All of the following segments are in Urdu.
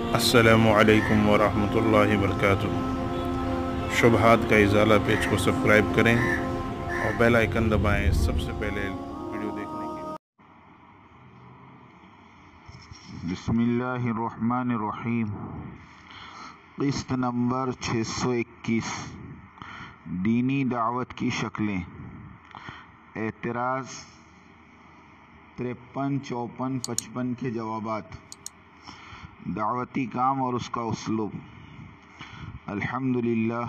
السلام علیکم ورحمۃ اللہ وبرکاتہ۔ شبہات کا ازالہ پیج کو سبسکرائب کریں اور بیل آئیکن دبائیں سب سے پہلے ویڈیو دیکھنے کے لیے۔ بسم اللہ الرحمن الرحیم۔ قسط نمبر 621، دینی دعوت کی شکلیں۔ اعتراض 53، 54، 55 کے جوابات۔ دعوتی کام اور اس کا اسلوب۔ الحمدللہ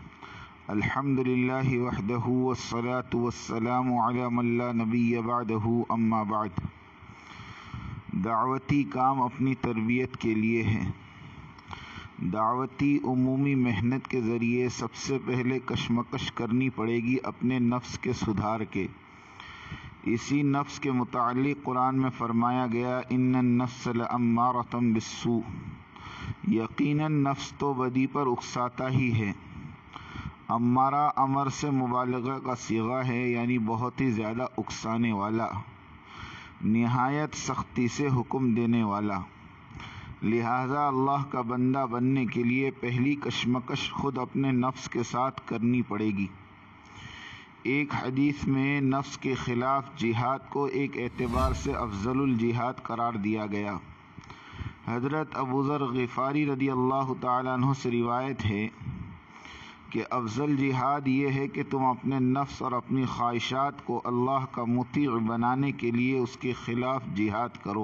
وحدہ والصلاة والسلام علی من لا نبی بعدہ، اما بعد۔ دعوتی کام اپنی تربیت کے لیے ہے۔ دعوتی عمومی محنت کے ذریعے سب سے پہلے کشمکش کرنی پڑے گی اپنے نفس کے سدھار کے۔ اسی نفس کے متعلق قرآن میں فرمایا گیا، ان النفس لامارۃ بالسوء، یقیناً نفس تو بدی پر اکساتا ہی ہے۔ امارہ امر سے مبالغہ کا صیغہ ہے، یعنی بہت ہی زیادہ اکسانے والا، نہایت سختی سے حکم دینے والا۔ لہذا اللہ کا بندہ بننے کے لیے پہلی کشمکش خود اپنے نفس کے ساتھ کرنی پڑے گی۔ ایک حدیث میں نفس کے خلاف جہاد کو ایک اعتبار سے افضل الجہاد قرار دیا گیا۔ حضرت ابو ذر غفاری رضی اللہ تعالیٰ عنہ سے روایت ہے کہ افضل جہاد یہ ہے کہ تم اپنے نفس اور اپنی خواہشات کو اللہ کا مطیع بنانے کے لیے اس کے خلاف جہاد کرو۔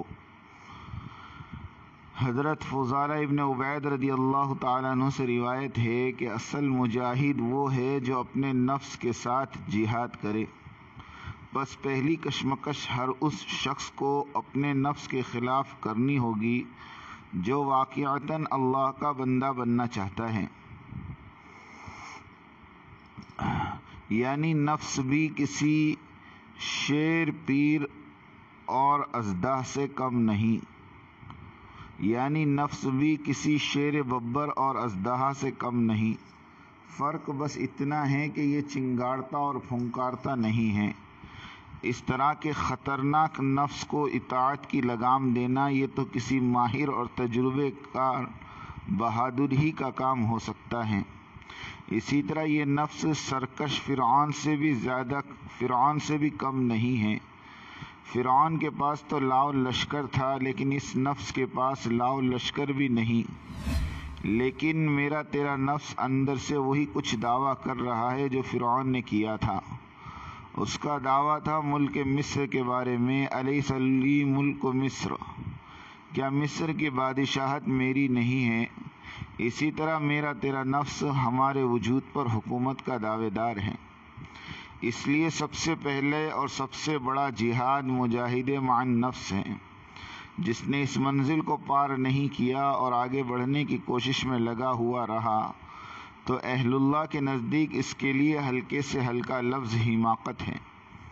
حضرت فضالہ ابن عبید رضی اللہ تعالیٰ عنہ سے روایت ہے کہ اصل مجاہد وہ ہے جو اپنے نفس کے ساتھ جہاد کرے۔ بس پہلی کشمکش ہر اس شخص کو اپنے نفس کے خلاف کرنی ہوگی جو واقعتاً اللہ کا بندہ بننا چاہتا ہے۔ یعنی نفس بھی کسی شیر پیر اور اژدہا سے کم نہیں۔ شیر ببر اور اژدہا سے کم نہیں۔ فرق بس اتنا ہے کہ یہ چنگاڑتا اور پھنکارتا نہیں ہے۔ اس طرح کے خطرناک نفس کو اطاعت کی لگام دینا، یہ تو کسی ماہر اور تجربے کار بہادر ہی کا کام ہو سکتا ہے۔ اسی طرح یہ نفس سرکش فرعون سے بھی کم نہیں ہے۔ فرعون کے پاس تو لاؤ لشکر تھا، لیکن اس نفس کے پاس لاؤ لشکر بھی نہیں۔ لیکن میرا تیرا نفس اندر سے وہی کچھ دعویٰ کر رہا ہے جو فرعون نے کیا تھا۔ اس کا دعویٰ تھا ملک مصر کے بارے میں، الیس لی ملک مصر، کیا مصر کی بادشاہت میری نہیں ہے؟ اسی طرح میرا تیرا نفس ہمارے وجود پر حکومت کا دعوے دار ہے۔ اس لیے سب سے پہلے اور سب سے بڑا جہاد مجاہد مع النفس ہے۔ جس نے اس منزل کو پار نہیں کیا اور آگے بڑھنے کی کوشش میں لگا ہوا رہا تو اہل اللہ کے نزدیک اس کے لیے ہلکے سے ہلکا لفظ حماقت ہے۔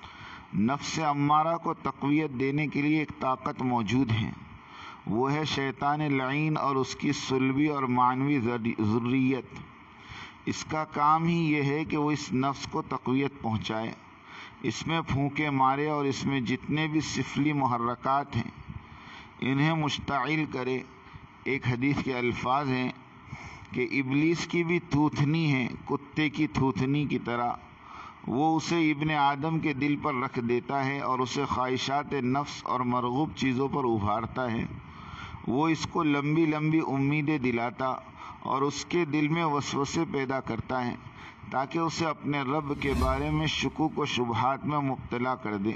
نفس امارہ کو تقویت دینے کے لیے ایک طاقت موجود ہے، وہ ہے شیطان لعین اور اس کی صلبی اور معنوی ذریت۔ اس کا کام ہی یہ ہے کہ وہ اس نفس کو تقویت پہنچائے، اس میں پھونکے مارے اور اس میں جتنے بھی سفلی محرکات ہیں انہیں مشتعل کرے۔ ایک حدیث کے الفاظ ہیں کہ ابلیس کی بھی تھوتھنی ہے کتے کی تھوتھنی کی طرح، وہ اسے ابن آدم کے دل پر رکھ دیتا ہے اور اسے خواہشات نفس اور مرغوب چیزوں پر ابھارتا ہے۔ وہ اس کو لمبی لمبی امیدیں دلاتا اور اس کے دل میں وسوسے پیدا کرتا ہے تاکہ اسے اپنے رب کے بارے میں شکوک و شبہات میں مبتلا کر دے۔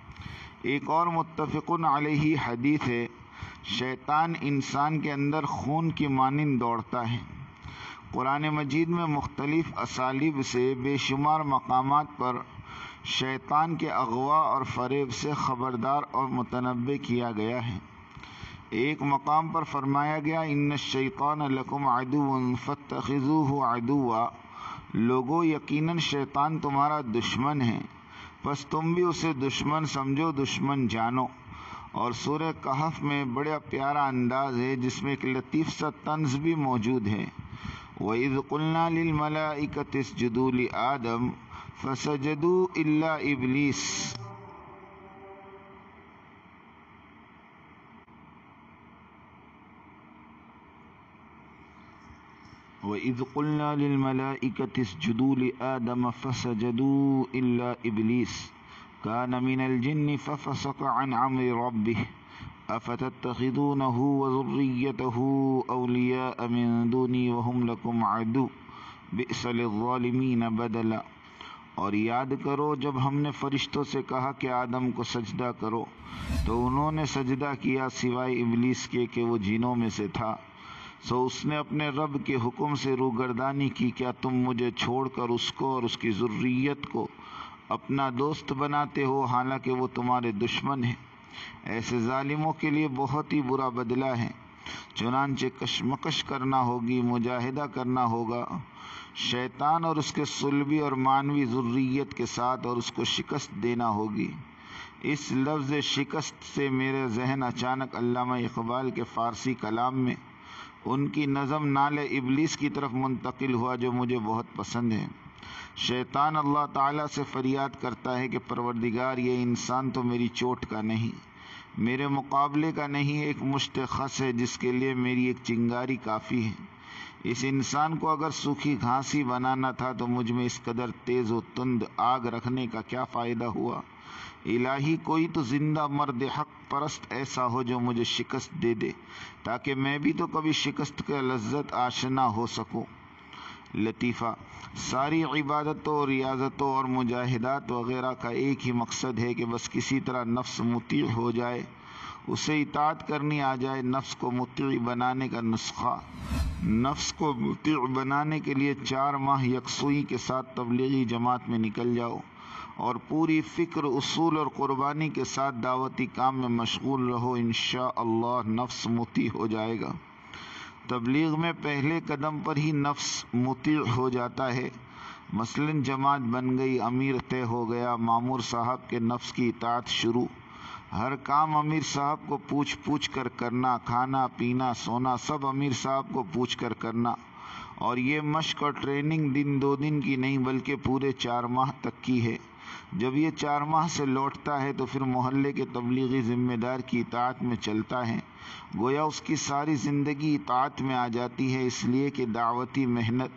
ایک اور متفق علیہ حدیث ہے، شیطان انسان کے اندر خون کی مانند دوڑتا ہے۔ قرآن مجید میں مختلف اسالیب سے بے شمار مقامات پر شیطان کے اغوا اور فریب سے خبردار اور متنبہ کیا گیا ہے۔ ایک مقام پر فرمایا گیا، ان الشیطان لکم عدو فاتخذوہ عدوا، لوگو یقیناً شیطان تمہارا دشمن ہے، پس تم بھی اسے دشمن سمجھو، دشمن جانو۔ اور سورہ کہف میں بڑا پیارا انداز ہے جس میں ایک لطیف سا طنز بھی موجود ہے، وَإِذْ قُلْنَا لِلْمَلَائِكَةِ اسْجُدُوا لِآدَمَ فَسَجَدُوا إِلَّا إِبْلِيسَ۔ وَإِذْ قُلْنَا لِلْمَلَائِكَةِ اسْجُدُوا لِآدَمَ فَسَجَدُوا إِلَّا إِبْلِيسَ كَانَ مِنَ الْجِنِّ فَفَسَقَ عَنْ أَمْرِ رَبِّهِ أَفَتَتَّخِذُونَهُ وَذُرِّيَّتَهُ أَوْلِيَاءَ مِن دُونِي وَهُمْ لَكُمْ عَدُوٌّ بِئْسَ لِلظَّالِمِينَ بَدَلًا۔ اور یاد کرو جب ہم نے فرشتوں سے کہا کہ آدم کو سجدہ کرو تو انہوں نے سجدہ کیا سوائے ابلیس کے کہ وہ جنوں میں سے تھا، سو اس نے اپنے رب کے حکم سے روگردانی کی، کیا تم مجھے چھوڑ کر اس کو اور اس کی ذریت کو اپنا دوست بناتے ہو حالانکہ وہ تمہارے دشمن ہیں؟ ایسے ظالموں کے لیے بہت ہی برا بدلہ ہے۔ چنانچہ کشمکش کرنا ہوگی، مجاہدہ کرنا ہوگا شیطان اور اس کے صلبی اور مانوی ذریت کے ساتھ، اور اس کو شکست دینا ہوگی۔ اس لفظ شکست سے میرے ذہن اچانک علامہ اقبال کے فارسی کلام میں ان کی نظم نعل ابلیس کی طرف منتقل ہوا جو مجھے بہت پسند ہے۔ شیطان اللہ تعالیٰ سے فریاد کرتا ہے کہ پروردگار، یہ انسان تو میری چوٹ کا نہیں، میرے مقابلے کا نہیں، ایک مشت خس ہے جس کے لیے میری ایک چنگاری کافی ہے۔ اس انسان کو اگر سوکھی گھاس ہی بنانا تھا تو مجھ میں اس قدر تیز و تند آگ رکھنے کا کیا فائدہ ہوا؟ الہی کوئی تو زندہ مرد حق پرست ایسا ہو جو مجھے شکست دے دے تاکہ میں بھی تو کبھی شکست کا لذت آشنا ہو سکوں۔ لطیفہ: ساری عبادتوں، ریاضتوں اور مجاہدات وغیرہ کا ایک ہی مقصد ہے کہ بس کسی طرح نفس مطیع ہو جائے، اسے اطاعت کرنی آ جائے۔ نفس کو مطیع بنانے کا نسخہ: نفس کو مطیع بنانے کے لیے 4 ماہ یکسوئی کے ساتھ تبلیغی جماعت میں نکل جاؤ اور پوری فکر، اصول اور قربانی کے ساتھ دعوتی کام میں مشغول رہو، انشاءاللہ نفس مطیع ہو جائے گا۔ تبلیغ میں پہلے قدم پر ہی نفس مطیع ہو جاتا ہے۔ مثلاً جماعت بن گئی، امیر طے ہو گیا، مامور صاحب کے نفس کی اطاعت شروع۔ ہر کام امیر صاحب کو پوچھ کر کرنا، کھانا پینا سونا سب امیر صاحب کو پوچھ کر کرنا، اور یہ مشق اور ٹریننگ 2 دن کی نہیں بلکہ پورے 4 ماہ تک کی ہے۔ جب یہ 4 ماہ سے لوٹتا ہے تو پھر محلے کے تبلیغی ذمہ دار کی اطاعت میں چلتا ہے، گویا اس کی ساری زندگی اطاعت میں آ جاتی ہے، اس لیے کہ دعوتی محنت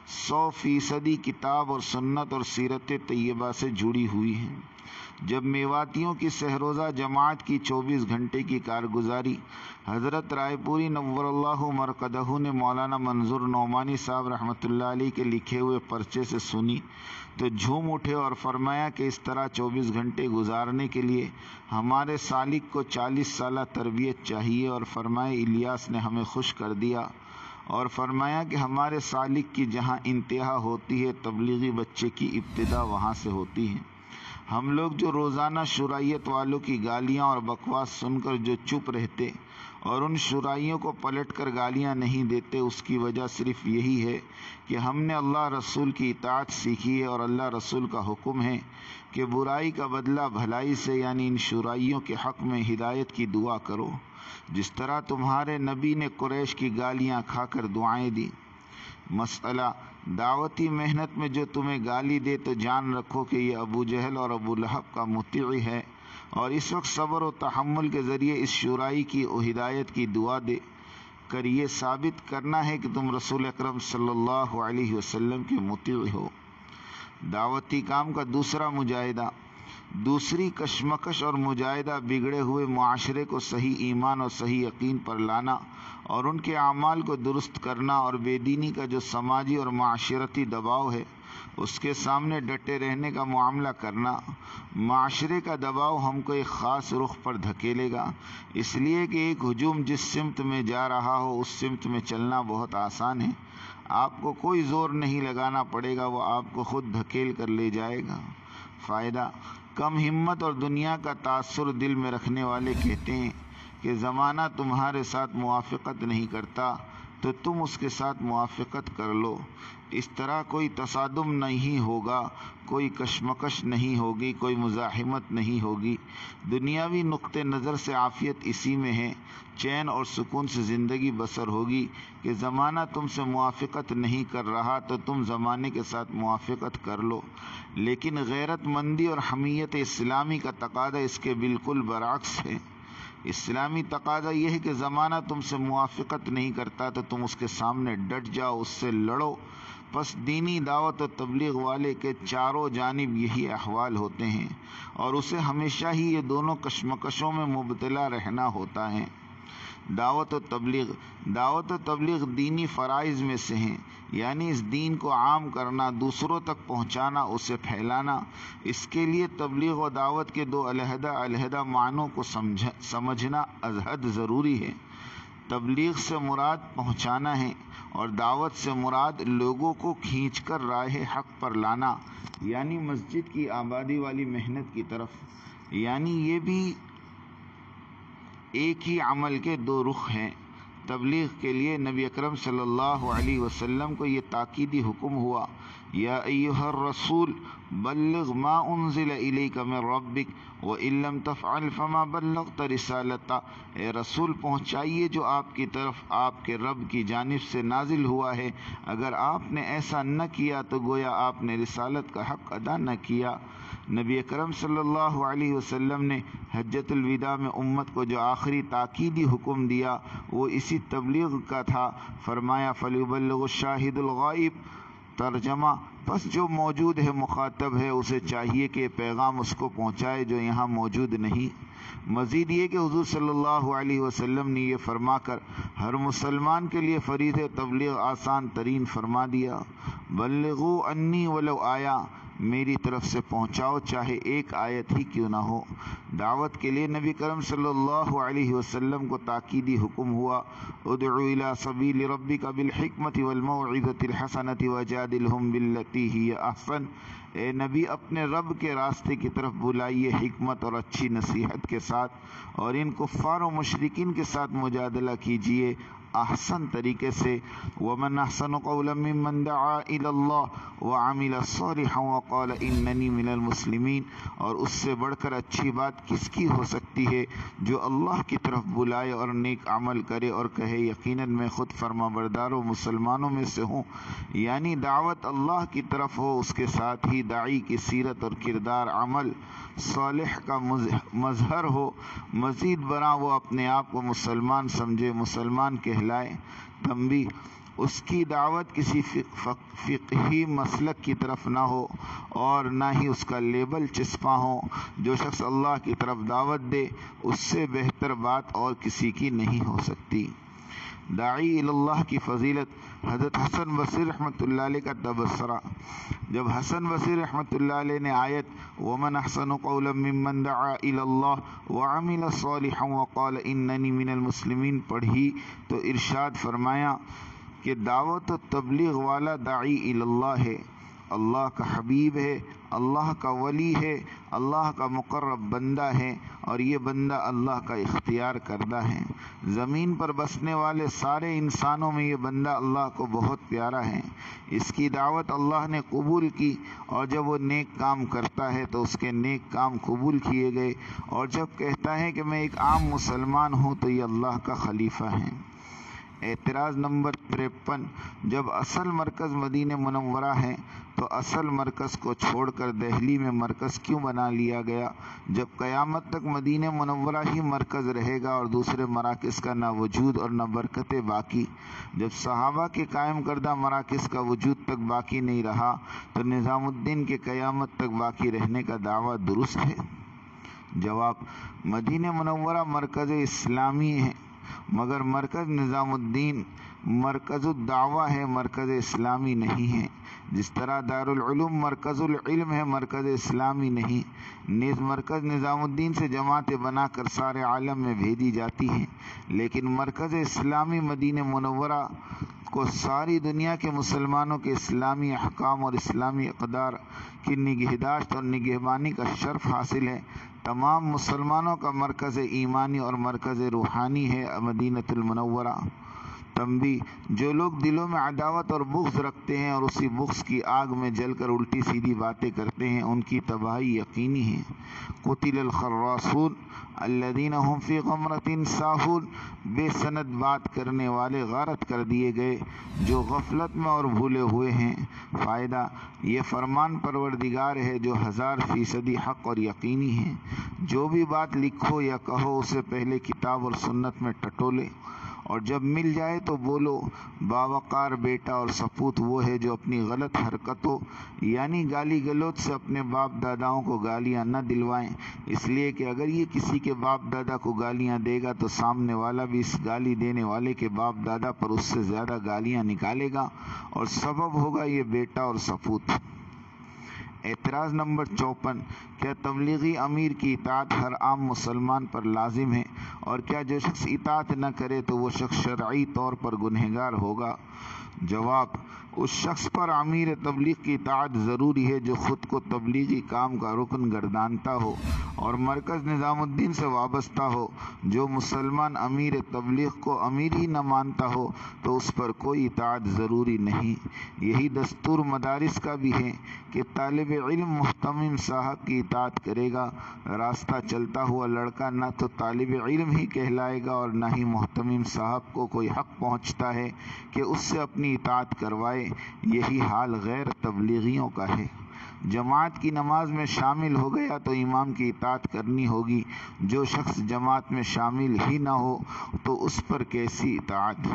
100% کتاب اور سنت اور سیرت طیبہ سے جڑی ہوئی ہے۔ جب میواتیوں کی سہروزہ جماعت کی 24 گھنٹے کی کارگزاری حضرت رائے پوری نور اللہ مرقدہ نے مولانا منظور نعمانی صاحب رحمۃ اللہ علیہ کے لکھے ہوئے پرچے سے سنی تو جھوم اٹھے اور فرمایا کہ اس طرح 24 گھنٹے گزارنے کے لیے ہمارے سالک کو 40 سالہ تربیت چاہیے، اور فرمائے الیاس نے ہمیں خوش کر دیا، اور فرمایا کہ ہمارے سالک کی جہاں انتہا ہوتی ہے تبلیغی بچے کی ابتدا وہاں سے ہوتی ہے۔ ہم لوگ جو روزانہ شرائیت والوں کی گالیاں اور بکواس سن کر جو چپ رہتے اور ان شرائیوں کو پلٹ کر گالیاں نہیں دیتے، اس کی وجہ صرف یہی ہے کہ ہم نے اللہ رسول کی اطاعت سیکھی ہے، اور اللہ رسول کا حکم ہے کہ برائی کا بدلہ بھلائی سے، یعنی ان شرائیوں کے حق میں ہدایت کی دعا کرو، جس طرح تمہارے نبی نے قریش کی گالیاں کھا کر دعائیں دی۔ مسئلہ: دعوتی محنت میں جو تمہیں گالی دے تو جان رکھو کہ یہ ابو جہل اور ابو لہب کا مطیع ہے، اور اس وقت صبر و تحمل کے ذریعے اس شرائی کی ہدایت کی دعا دے کر یہ ثابت کرنا ہے کہ تم رسول اکرم صلی اللہ علیہ وسلم کے مطیع ہو۔ دعوتی کام کا دوسرا مجاہدہ: دوسری کشمکش اور مجاہدہ بگڑے ہوئے معاشرے کو صحیح ایمان اور صحیح یقین پر لانا اور ان کے اعمال کو درست کرنا، اور بے دینی کا جو سماجی اور معاشرتی دباؤ ہے اس کے سامنے ڈٹے رہنے کا معاملہ کرنا۔ معاشرے کا دباؤ ہم کو ایک خاص رخ پر دھکیلے گا، اس لیے کہ ایک ہجوم جس سمت میں جا رہا ہو اس سمت میں چلنا بہت آسان ہے، آپ کو کوئی زور نہیں لگانا پڑے گا، وہ آپ کو خود دھکیل کر لے جائے گا۔ فائدہ: کم ہمت اور دنیا کا تاثر دل میں رکھنے والے کہتے ہیں کہ زمانہ تمہارے ساتھ موافقت نہیں کرتا تو تم اس کے ساتھ موافقت کر لو، اس طرح کوئی تصادم نہیں ہوگا، کوئی کشمکش نہیں ہوگی، کوئی مزاحمت نہیں ہوگی۔ دنیاوی نقطہ نظر سے عافیت اسی میں ہے، چین اور سکون سے زندگی بسر ہوگی کہ زمانہ تم سے موافقت نہیں کر رہا تو تم زمانے کے ساتھ موافقت کر لو، لیکن غیرت مندی اور حمیت اسلامی کا تقاضا اس کے بالکل برعکس ہے اسلامی تقاضا یہ ہے کہ زمانہ تم سے موافقت نہیں کرتا تو تم اس کے سامنے ڈٹ جاؤ، اس سے لڑو۔ پس دینی دعوت و تبلیغ والے کے چاروں جانب یہی احوال ہوتے ہیں، اور اسے ہمیشہ ہی یہ دونوں کشمکشوں میں مبتلا رہنا ہوتا ہے۔ دعوت و تبلیغ دینی فرائض میں سے ہیں، یعنی اس دین کو عام کرنا، دوسروں تک پہنچانا، اسے پھیلانا۔ اس کے لیے تبلیغ و دعوت کے دو علیحدہ معنوں کو سمجھنا ازحد ضروری ہے۔ تبلیغ سے مراد پہنچانا ہے، اور دعوت سے مراد لوگوں کو کھینچ کر راہ حق پر لانا، یعنی مسجد کی آبادی والی محنت کی طرف۔ یعنی یہ بھی ایک ہی عمل کے دو رخ ہیں۔ تبلیغ کے لیے نبی اکرم صلی اللہ علیہ وسلم کو یہ تاکیدی حکم ہوا، یا ایھا الرسول بلغ ما انزل الیک من ربک وان لم تفعل فما بلغت رسالتہ۔ اے رسول، پہنچائیے جو آپ کی طرف آپ کے رب کی جانب سے نازل ہوا ہے، اگر آپ نے ایسا نہ کیا تو گویا آپ نے رسالت کا حق ادا نہ کیا۔ نبی اکرم صلی اللہ علیہ وسلم نے حجۃ الوداع میں امت کو جو آخری تاکیدی حکم دیا وہ اسی تبلیغ کا تھا۔ فرمایا فلیبلغ الشاہد الغائب، ترجمہ پس جو موجود ہے مخاطب ہے اسے چاہیے کہ پیغام اس کو پہنچائے جو یہاں موجود نہیں۔ مزید یہ کہ حضور صلی اللہ علیہ وسلم نے یہ فرما کر ہر مسلمان کے لیے فریضہ تبلیغ آسان ترین فرما دیا، بلغوا انی ولو آیا، میری طرف سے پہنچاؤ چاہے ایک آیت ہی کیوں نہ ہو۔ دعوت کے لیے نبی کرم صلی اللہ علیہ وسلم کو تاکیدی حکم ہوا، ادع الی سبیل ربک بالحکمۃ والموعظۃ الحسنۃ وجادلہم باللتی ہی احسن۔ اے نبی، اپنے رب کے راستے کی طرف بلائیے حکمت اور اچھی نصیحت کے ساتھ، اور ان کفار و مشرکین کے ساتھ مجادلہ کیجیے احسن طریقے سے۔ ومن احسن قولا ممن دعا الی اللہ وعمل صالحا وقال اننی من المسلمین۔ اور اس سے بڑھ کر اچھی بات کس کی ہو سکتی ہے جو اللہ کی طرف بلائے اور نیک عمل کرے اور کہے یقیناً میں خود فرما بردار و مسلمانوں میں سے ہوں۔ یعنی دعوت اللہ کی طرف ہو، اس کے ساتھ ہی داعی کی سیرت اور کردار عمل صالح کا مظہر ہو، مزید برآں وہ اپنے آپ کو مسلمان سمجھے، مسلمان کہلائے۔ تنبیہ: اس کی دعوت کسی فقہی مسلک کی طرف نہ ہو اور نہ ہی اس کا لیبل چسپاں ہو۔ جو شخص اللہ کی طرف دعوت دے اس سے بہتر بات اور کسی کی نہیں ہو سکتی۔ داعی اللہ کی فضیلت۔ حضرت حسن بصری رحمۃ اللہ علیہ کا تبصرہ۔ جب حسن بصری رحمۃ اللہ علیہ نے آیت ومن احسن قولا ممن دعا الی اللہ وعمل صالحا وقال اننی من المسلمین پڑھی تو ارشاد فرمایا کہ دعوت و تبلیغ والا داعی الی اللہ ہے، اللہ کا حبیب ہے، اللہ کا ولی ہے، اللہ کا مقرب بندہ ہے، اور یہ بندہ اللہ کا اختیار کردہ ہے۔ زمین پر بسنے والے سارے انسانوں میں یہ بندہ اللہ کو بہت پیارا ہے۔ اس کی دعوت اللہ نے قبول کی، اور جب وہ نیک کام کرتا ہے تو اس کے نیک کام قبول کیے گئے، اور جب کہتا ہے کہ میں ایک عام مسلمان ہوں تو یہ اللہ کا خلیفہ ہے۔ اعتراض نمبر 53۔ جب اصل مرکز مدینہ منورہ ہے تو اصل مرکز کو چھوڑ کر دہلی میں مرکز کیوں بنا لیا گیا؟ جب قیامت تک مدینہ منورہ ہی مرکز رہے گا اور دوسرے مراکز کا نہ وجود اور نہ برکتیں باقی۔ جب صحابہ کے قائم کردہ مراکز کا وجود تک باقی نہیں رہا تو نظام الدین کے قیامت تک باقی رہنے کا دعویٰ درست ہے؟ جواب: مدینہ منورہ مرکز اسلامی ہے، مگر مرکز نظام الدین مرکز الدعوہ ہے، مرکز اسلامی نہیں ہے۔ جس طرح دارالعلوم مرکز العلم ہے، مرکز اسلامی نہیں۔ نیز مرکز نظام الدین سے جماعتیں بنا کر سارے عالم میں بھیجی جاتی ہیں، لیکن مرکز اسلامی مدینہ منورہ کو ساری دنیا کے مسلمانوں کے اسلامی احکام اور اسلامی اقدار کی نگہداشت اور نگہبانی کا شرف حاصل ہے۔ تمام مسلمانوں کا مرکز ایمانی اور مرکز روحانی ہے مدینہ المنورہ۔ تنبیہ: جو لوگ دلوں میں عداوت اور بغض رکھتے ہیں اور اسی بغض کی آگ میں جل کر الٹی سیدھی باتیں کرتے ہیں، ان کی تباہی یقینی ہے۔ قتل الخراصون الذین هم فی غمرۃ ساہون، بے سند بات کرنے والے غارت کر دیے گئے جو غفلت میں اور بھولے ہوئے ہیں۔ فائدہ: یہ فرمان پروردگار ہے جو 1000% حق اور یقینی ہے۔ جو بھی بات لکھو یا کہو اسے پہلے کتاب اور سنت میں ٹٹولے، اور جب مل جائے تو بولو۔ باوقار بیٹا اور سپوت وہ ہے جو اپنی غلط حرکتوں یعنی گالی گلوچ سے اپنے باپ داداؤں کو گالیاں نہ دلوائیں، اس لیے کہ اگر یہ کسی کے باپ دادا کو گالیاں دے گا تو سامنے والا بھی اس گالی دینے والے کے باپ دادا پر اس سے زیادہ گالیاں نکالے گا اور سبب ہوگا یہ بیٹا اور سپوت۔ اعتراض نمبر 54: کیا تبلیغی امیر کی اطاعت ہر عام مسلمان پر لازم ہے، اور کیا جو شخص اطاعت نہ کرے تو وہ شخص شرعی طور پر گنہگار ہوگا؟ جواب: اس شخص پر امیر تبلیغ کی اطاعت ضروری ہے جو خود کو تبلیغی کام کا رکن گردانتا ہو اور مرکز نظام الدین سے وابستہ ہو۔ جو مسلمان امیر تبلیغ کو امیر ہی نہ مانتا ہو تو اس پر کوئی اطاعت ضروری نہیں۔ یہی دستور مدارس کا بھی ہے کہ طالب علم محتمم صاحب کی اطاعت کرے گا۔ راستہ چلتا ہوا لڑکا نہ تو طالب علم ہی کہلائے گا اور نہ ہی محتمم صاحب کو کوئی حق پہنچتا ہے کہ اس سے اپنی اطاعت کروائے۔ یہی حال غیر تبلیغیوں کا ہے۔ جماعت کی نماز میں شامل ہو گیا تو امام کی اطاعت کرنی ہوگی۔ جو شخص جماعت میں شامل ہی نہ ہو تو اس پر کیسی اطاعت؟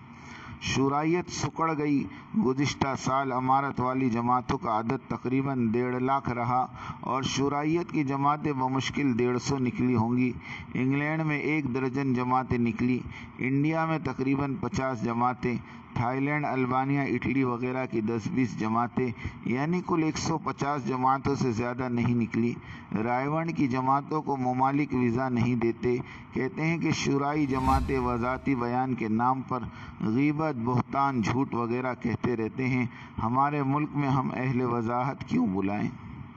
شورائیت سکڑ گئی۔ گزشتہ سال امارت والی جماعتوں کا عدد تقریباً 1.5 لاکھ رہا اور شورائیت کی جماعتیں بمشکل 150 نکلی ہوں گی۔ انگلینڈ میں 1 درجن جماعتیں نکلی، انڈیا میں تقریباً 50 جماعتیں، تھائی لینڈ، البانیہ، اٹلی وغیرہ کی 10-20 جماعتیں، یعنی کل 150 جماعتوں سے زیادہ نہیں نکلی۔ رائے ونڈ کی جماعتوں کو ممالک ویزا نہیں دیتے، کہتے ہیں کہ شورائی جماعتیں وضاحتی بیان کے نام پر غیبت، بہتان، جھوٹ وغیرہ کہتے رہتے ہیں۔ ہمارے ملک میں ہم اہل وضاحت کیوں بلائیں؟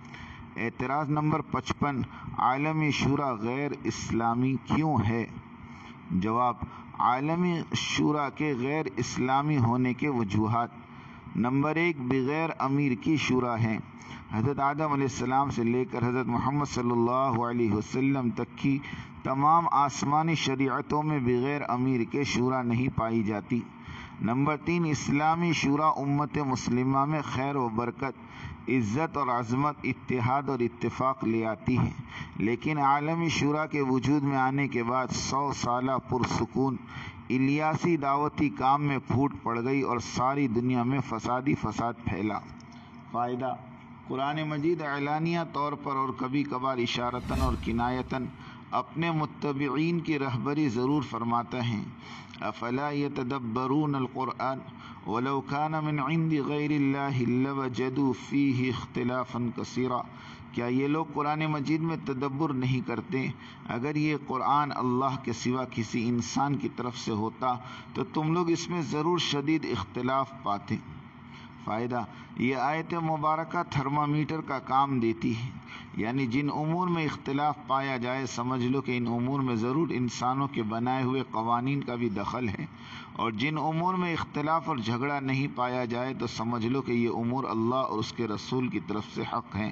اعتراض نمبر 55: عالمی شورا غیر اسلامی کیوں ہے؟ جواب: عالمی شورا کے غیر اسلامی ہونے کے وجوہات: نمبر 1، بغیر امیر کی شورا ہے۔ حضرت آدم علیہ السلام سے لے کر حضرت محمد صلی اللہ علیہ وسلم تک کی تمام آسمانی شریعتوں میں بغیر امیر کے شورا نہیں پائی جاتی۔ نمبر 3، اسلامی شورا امت مسلمہ میں خیر و برکت، عزت اور عظمت، اتحاد اور اتفاق لے آتی ہے، لیکن عالمی شورا کے وجود میں آنے کے بعد 100 سالہ پرسکون الیاسی دعوتی کام میں پھوٹ پڑ گئی اور ساری دنیا میں فساد پھیلا۔ فائدہ: قرآن مجید اعلانیہ طور پر اور کبھی کبھار اشارتاً اور کنایتاً اپنے متبعین کی رہبری ضرور فرماتا ہے۔ افلا یتدبرون القرآن ولو کان من عند غیر اللہ لوجدوا فیہ اختلافا کثیرا۔ کیا یہ لوگ قرآن مجید میں تدبر نہیں کرتے؟ اگر یہ قرآن اللہ کے سوا کسی انسان کی طرف سے ہوتا تو تم لوگ اس میں ضرور شدید اختلاف پاتے۔ فائدہ: یہ آیت مبارکہ تھرمامیٹر کا کام دیتی ہے، یعنی جن امور میں اختلاف پایا جائے سمجھ لو کہ ان امور میں ضرور انسانوں کے بنائے ہوئے قوانین کا بھی دخل ہے، اور جن امور میں اختلاف اور جھگڑا نہیں پایا جائے تو سمجھ لو کہ یہ امور اللہ اور اس کے رسول کی طرف سے حق ہیں۔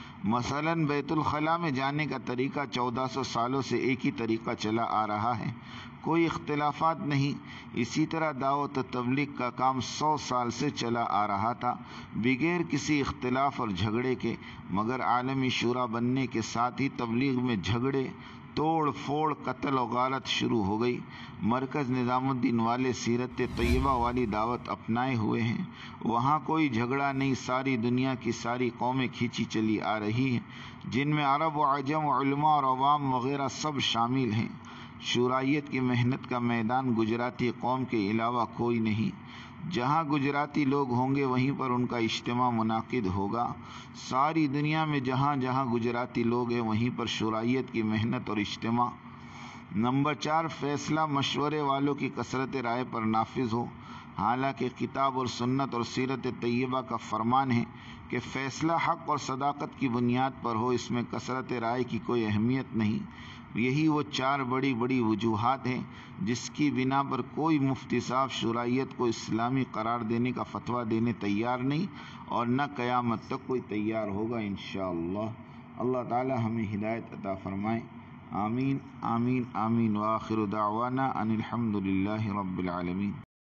مثلاً بیت الخلاء میں جانے کا طریقہ 1400 سالوں سے ایک ہی طریقہ چلا آ رہا ہے، کوئی اختلافات نہیں۔ اسی طرح دعوت و تبلیغ کا کام 100 سال سے چلا آ رہا تھا بغیر کسی اختلاف اور جھگڑے کے، مگر عالمی شورا بننے کے ساتھ ہی تبلیغ میں جھگڑے، توڑ پھوڑ، قتل و غارت شروع ہو گئی۔ مرکز نظام الدین والے سیرت طیبہ والی دعوت اپنائے ہوئے ہیں، وہاں کوئی جھگڑا نہیں، ساری دنیا کی ساری قومیں کھینچی چلی آ رہی ہیں، جن میں عرب و عجم، علماء اور عوام وغیرہ سب شامل ہیں۔ شورائیت کی محنت کا میدان گجراتی قوم کے علاوہ کوئی نہیں۔ جہاں گجراتی لوگ ہوں گے وہیں پر ان کا اجتماع منعقد ہوگا۔ ساری دنیا میں جہاں جہاں گجراتی لوگ ہیں وہیں پر شورائیت کی محنت اور اجتماع۔ نمبر 4، فیصلہ مشورے والوں کی کثرت رائے پر نافذ ہو۔ حالانکہ کتاب اور سنت اور سیرت طیبہ کا فرمان ہے کہ فیصلہ حق اور صداقت کی بنیاد پر ہو، اس میں کثرت رائے کی کوئی اہمیت نہیں، یہی وہ 4 بڑی بڑی وجوہات ہیں جس کی بنا پر کوئی مفتی صاحب شرعیت کو اسلامی قرار دینے کا فتویٰ دینے تیار نہیں، اور نہ قیامت تک کوئی تیار ہوگا انشاءاللہ۔ اللہ تعالی ہمیں ہدایت عطا فرمائے، آمین آمین آمین، وآخر دعوانا ان الحمد للہ رب العالمین۔